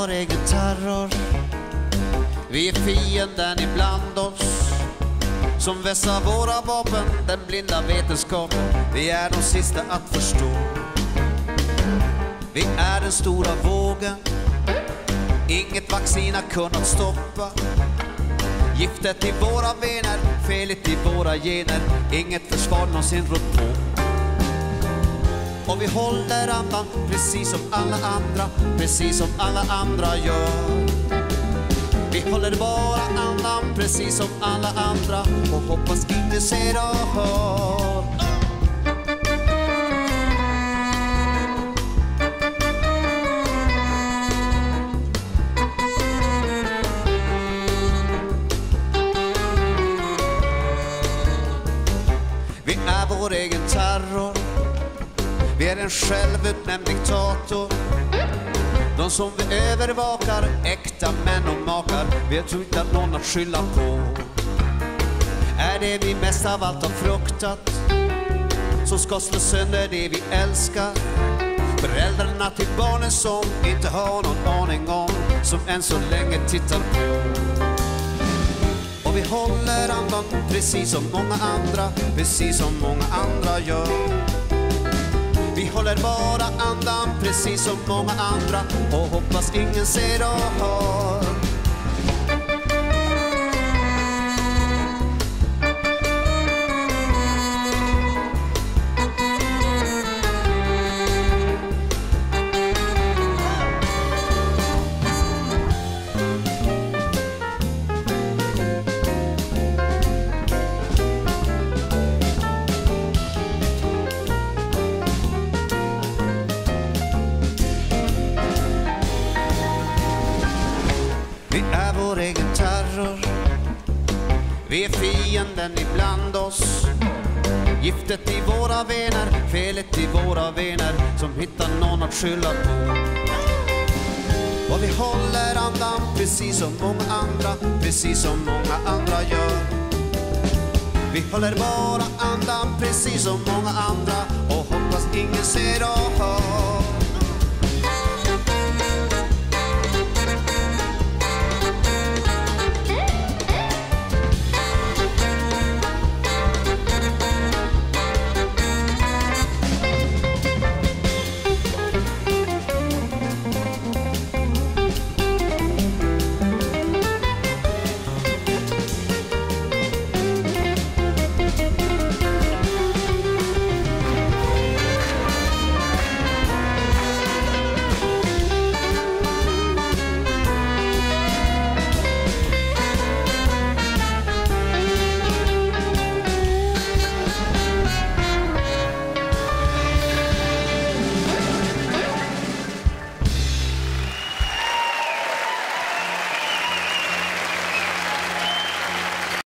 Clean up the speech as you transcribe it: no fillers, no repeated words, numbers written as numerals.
vår egen terror. Vi är fienden ibland oss, som vässar våra vapen, den blinda vetenskapen. Vi är de sista att förstå. Vi är den stora vågen, inget vaccin har kunnat stoppa. Giftet i våra vener, felet i våra gener, inget försvar någonsin rått på. Och vi håller andan precis som alla andra, precis som alla andra gör. Vi håller bara andan precis som alla andra och hoppas ingen ser och hör. Vi är vår egen terror. Vi är en självutnämnd diktator. De som vi övervakar, äkta män och makar. Vi har inte någon att skylla på. Är det vi mest av allt har fruktat, som ska slå sönder det vi älskar. Föräldrarna till barnen som inte har någon aning om, som än så länge tittar på. Och vi håller andan precis som många andra, precis som många andra gör. Vi håller bara andan precis som många andra och hoppas ingen ser och hör. Vi är vår egen terror. Vi är fienden ibland oss. Giftet i våra vener, felet i våra vener, som hittar någon att skylla på. Och vi håller andan precis som många andra, precis som många andra gör. Vi håller bara andan precis som många andra och hoppas ingen ser och hör.